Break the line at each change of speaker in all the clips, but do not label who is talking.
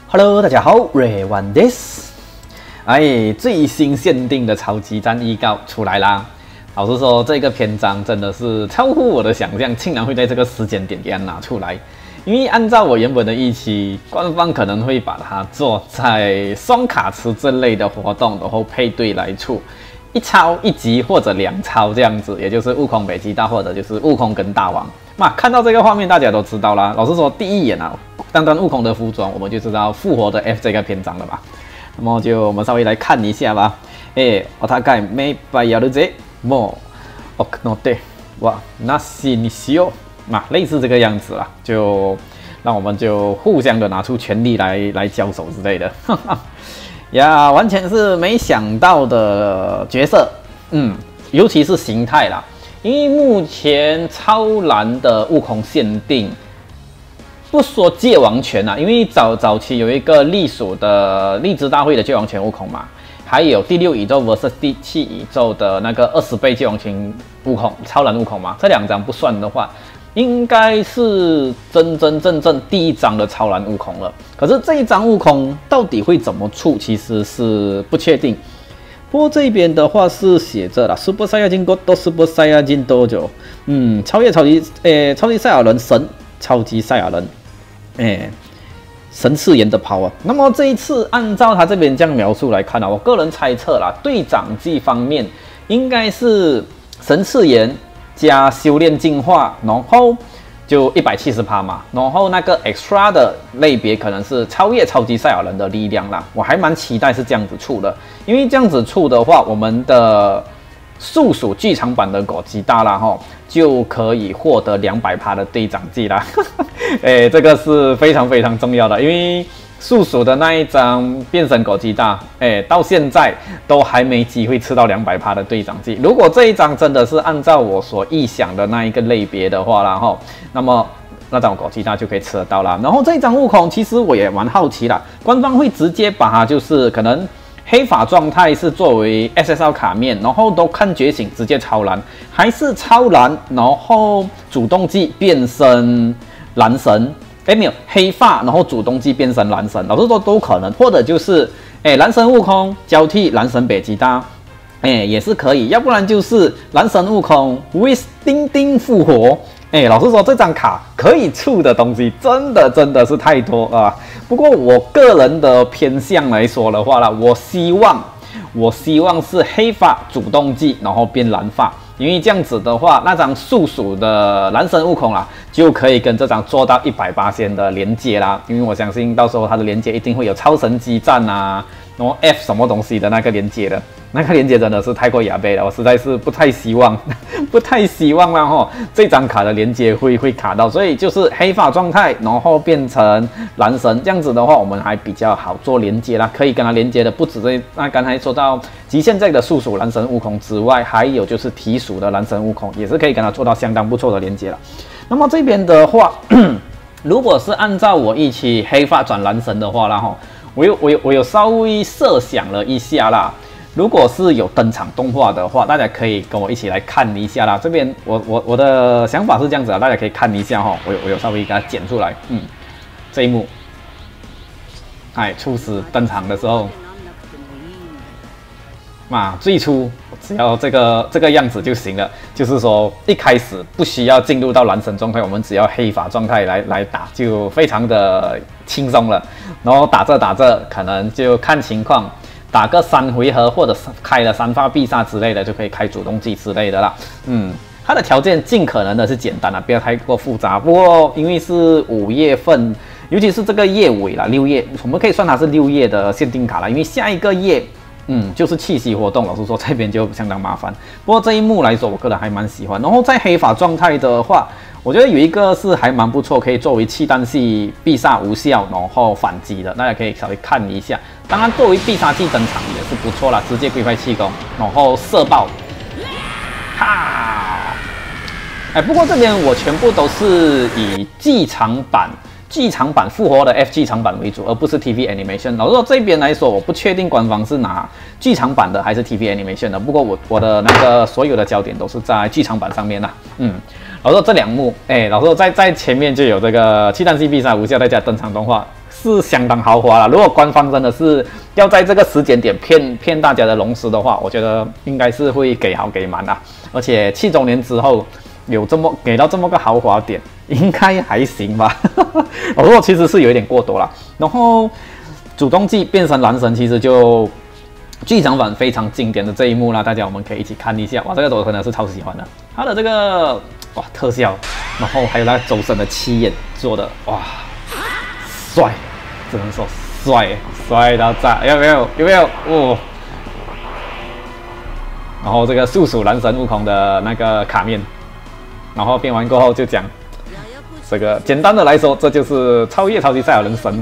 Hello， 大家好，Raywan this。哎，最新限定的超级战预告出来啦！老实说，这个篇章真的是超乎我的想象，竟然会在这个时间点给它拿出来。因为按照我原本的预期，官方可能会把它做在双卡池这类的活动，然后配对来出一超一级或者两超这样子，也就是悟空北极大或者就是悟空跟大王。那看到这个画面，大家都知道啦。老实说，第一眼啊，单单悟空的服装，我们就知道复活的 F 这个篇章了吧。那么我们稍微来看一下吧。お互い目いっぱいやるぜ。もう奥の手はなしにしよう。嘛，类似这个样子啦，就让我们就互相的拿出全力来交手之类的。呀，完全是没想到的角色，尤其是形态啦。因为目前超蓝的悟空限定，不说界王拳啊，因为早期有一个隶属的荔枝大会的界王拳悟空嘛，还有第6宇宙 vs 第7宇宙的那个20倍界王拳悟空，超蓝悟空嘛，这2张不算的话，应该是真正第一张的超蓝悟空了。可是这一张悟空到底会怎么出，其实是不确定。不过这边的话是写着啦 ，Super Saiyajin God 到 Super Saiyajin Dojo， 超级赛亚人神，超级赛亚人，神次元的 power。那么这一次按照他这边这样描述来看啊，我个人猜测啦，对长技方面应该是神次元加修炼进化，然后就170%嘛，然后那个 extra 的类别可能是超越超级赛亚人的力量啦，我还蛮期待是这样子出的，因为这样子出的话，我们的速属剧场版的狗吉大啦就可以获得200%的对长技啦，这个是非常重要的，因为速属的那一张变身狗吉大，到现在都还没机会吃到200%的对长技。如果这一张真的是按照我所臆想的那一个类别的话啦那么那张狗吉大就可以吃得到啦。然后这一张悟空，其实我也蛮好奇啦，官方会直接把它就是可能黑发状态是作为 SSR 卡面，然后都看觉醒直接超蓝，还是超蓝然后主动技变身蓝神？没有黑发，然后主动技变成蓝神，老实说都可能，或者就是蓝神悟空交替蓝神北极大，也是可以，要不然就是蓝神悟空 with 丁丁复活，老实说这张卡可以出的东西真的是太多啊。不过我个人的偏向来说的话啦，我希望是黑发主动技，然后变蓝发。因为这样子的话，那张速属的蓝神悟空啦，就可以跟这张做到100%的连接啦。因为我相信到时候它的连接一定会有超神激战啊，然后 F 什么东西的那个连接的，那个连接真的是太过亚背了，我实在是不太希望啦这张卡的连接会卡到，所以就是黑发状态，然后变成蓝神，这样子的话我们还比较好做连接啦，可以跟它连接的不止那刚才说到极限这个速属蓝神悟空之外，还有就是体属的蓝神悟空，也是可以跟它做到相当不错的连接了。那么这边的话，如果是按照我预期黑发转蓝神的话啦我有稍微设想了一下啦。如果是有登场动画的话，大家可以跟我一起来看一下啦。这边我的想法是这样子啊，大家可以看一下我有稍微给它剪出来，这一幕，初始登场的时候，最初只要这个样子就行了，就是说一开始不需要进入到蓝神状态，我们只要黑发状态来打，就非常的轻松了。然后打着可能就看情况。打个3回合，或者开了3发必杀之类的，就可以开主动技之类的啦。它的条件尽可能的是简单啦，不要太过复杂。不过因为是5月份，尤其是这个月尾啦，6月，我们可以算它是6月的限定卡啦，因为下一个月，就是气息活动。老实说，这边就相当麻烦。不过这一幕来说，我个人还蛮喜欢。然后在黑发状态的话，我觉得有一个是还蛮不错，可以作为气弹系必杀无效，然后反击的，大家可以稍微看一下。当然，作为必杀技登场也是不错啦，直接龟派气功，然后射爆，不过这边我全部都是以剧场版复活的 F 剧场版为主，而不是 TV Animation。老实说，这边来说，我不确定官方是拿剧场版的还是 TV Animation 的。不过我的那个所有的焦点都是在剧场版上面啦。老实说这2幕，老实说在前面就有这个气弹系必杀无效，再加登场动画， 是相当豪华了。如果官方真的是要在这个时间点骗大家的龙狮的话，我觉得应该是会给好给满啦。而且7周年之后有给到这么个豪华点，应该还行吧。不过其实是有一点过多了。然后主动技变身蓝神其实就剧场版非常经典的这一幕啦，大家我们可以一起看一下。哇，这个我真的是超喜欢的，它的这个哇特效，然后还有那个周深的气焰做的哇帅，只能说帅到炸，有没有哦？然后这个速鼠蓝神悟空的那个卡面，然后变完过后就讲这个简单的来说，这就是超越超级赛亚人神。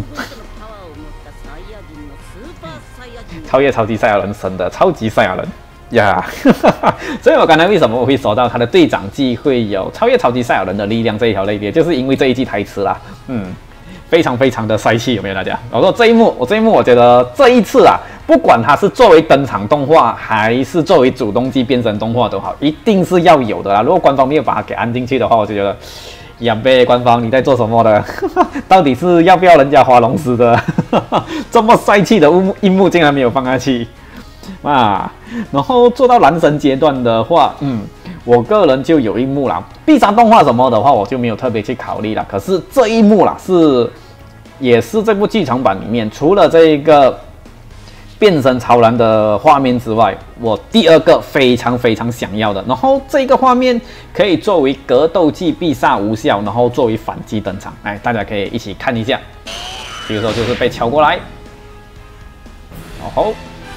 超越超级赛亚人神的超级赛亚人呀，所以我刚才为什么我会说到他的队长季会有超越超级赛亚人的力量这一条类别，就是因为这一季台词啦，非常非常的帅气，有没有大家？我说这一幕，我觉得这一次啊，不管它是作为登场动画还是作为主动季变身动画都好，一定是要有的啦。如果官方没有把它给安进去的话，我就觉得。呀呗，官方你在做什么的？到底是要不要人家花龙狮的？这么帅气的樱幕竟然没有放下去啊！然后做到男神阶段的话，我个人就有一幕啦。必杀动画什么的话，我就没有特别去考虑了。可是这一幕啦，也是这部剧场版里面除了这一个变身超人的画面之外，我第二个非常非常想要的，然后这个画面可以作为格斗技必杀无效，然后作为反击登场，来大家可以一起看一下。比如说就是被敲过来，然后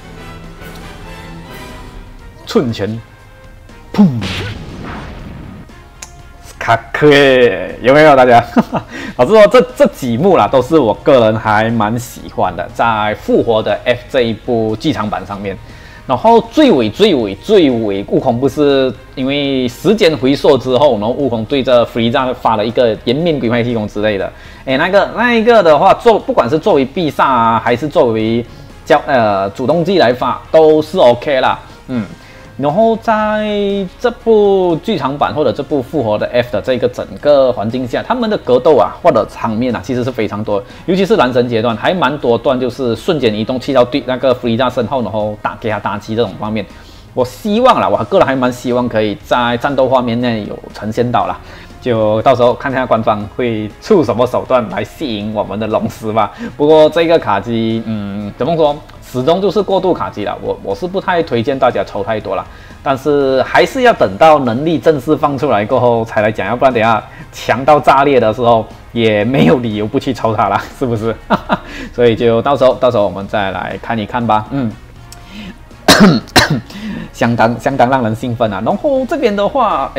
寸拳，砰，卡克有没有大家？老实说这几幕啦，都是我个人还蛮喜欢的，在复活的 F 这一部剧场版上面。然后最尾，悟空不是因为时间回溯之后，然后悟空对着弗利萨发了一个颜面鬼派气功之类的。那一个的话，不管是作为必杀啊，还是作为主动技来发，都是 OK 啦。然后在这部剧场版或者这部复活的 F 的这个整个环境下，他们的格斗啊或者场面啊，其实是非常多，尤其是男神阶段，还蛮多段就是瞬间移动去到那个弗利萨身后，然后给他打击这种方面。我希望啦，我个人还蛮希望可以在战斗画面内有呈现到啦。就到时候看看官方会出什么手段来吸引我们的龙狮吧。不过这个卡机，怎么说？始终就是过渡卡机啦，我是不太推荐大家抽太多啦，但是还是要等到能力正式放出来过后才来讲，要不然等下强到炸裂的时候也没有理由不去抽它啦，是不是？所以就到时候我们再来看一看吧。相当让人兴奋啊。然后这边的话，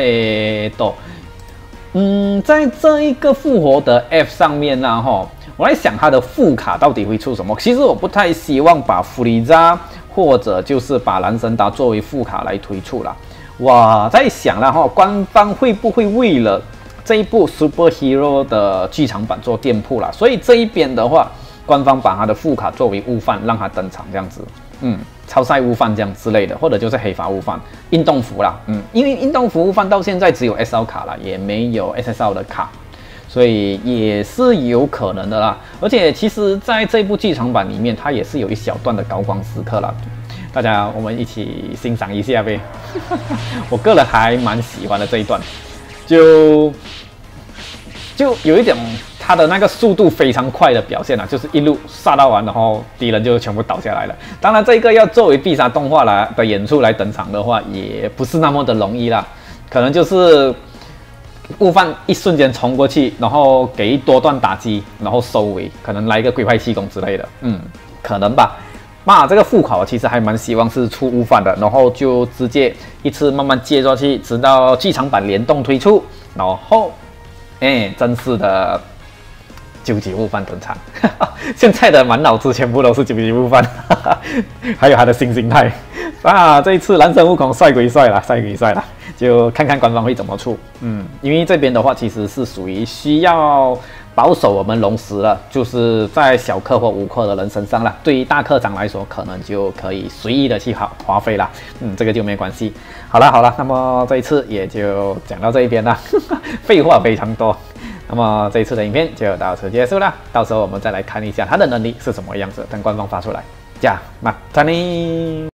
在这一个复活的 F 上面呢，我在想它的副卡到底会出什么。其实我不太希望把弗利萨或者就是把蓝神达作为副卡来推出啦。我在想啦，官方会不会为了这一部 Super Hero 的剧场版做店铺啦？所以这一边的话，官方把它的副卡作为悟饭让它登场这样子，超赛悟饭这样之类的，或者就是黑发悟饭、运动服啦，因为运动服悟饭到现在只有 SL 卡啦，也没有 SSL 的卡。所以也是有可能的啦，而且其实在这部剧场版里面，它也是有一小段的高光时刻啦，大家我们一起欣赏一下呗。我个人还蛮喜欢的这一段，就有一点它的那个速度非常快的表现啊，就是一路杀到完，然后敌人就全部倒下来了。当然，这个要作为必杀动画的演出来登场的话，也不是那么的容易啦，可能就是。悟饭一瞬间冲过去，然后给多段打击，然后收尾，可能来一个龟派气功之类的，可能吧。这个副卡我其实还蛮希望是出悟饭的，然后就直接一次慢慢接下去，直到剧场版联动推出，然后正式的究极悟饭登场。现在的满脑子全部都是究极悟饭，还有他的新形态这一次蓝神悟空帅归帅啦，就看看官方会怎么出。因为这边的话其实是属于需要保守我们龙狮了，就是在小氪或无氪的人身上啦。对于大氪长来说，可能就可以随意的去花费啦。这个就没关系。好了，那么这一次也就讲到这一边啦。废话非常多。 那么这一次的影片就到此结束了，到时候我们再来看一下他的能力是什么样子，等官方发出来。じゃあ、またね